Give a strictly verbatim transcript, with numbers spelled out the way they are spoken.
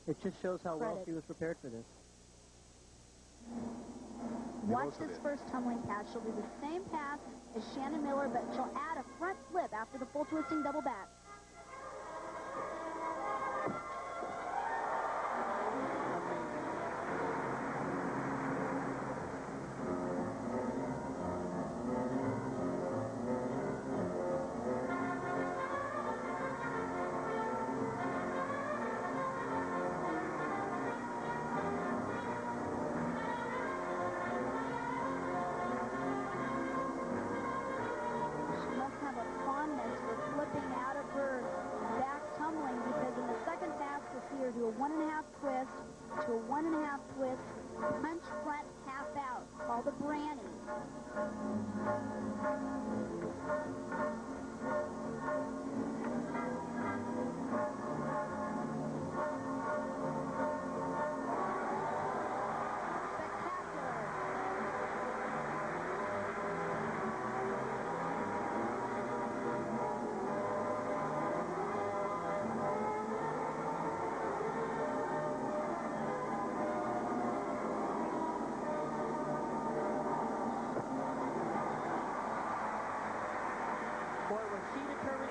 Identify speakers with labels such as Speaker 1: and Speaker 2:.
Speaker 1: It just shows how well
Speaker 2: Credit.
Speaker 1: she was prepared for this.
Speaker 2: Watch this first tumbling pass. She'll do the same pass as Shannon Miller, but she'll add a front flip after the full twisting double back. Do a one and a half twist to a one and a half twist, punch front, half out, called the Branny.
Speaker 1: Boy, was she determined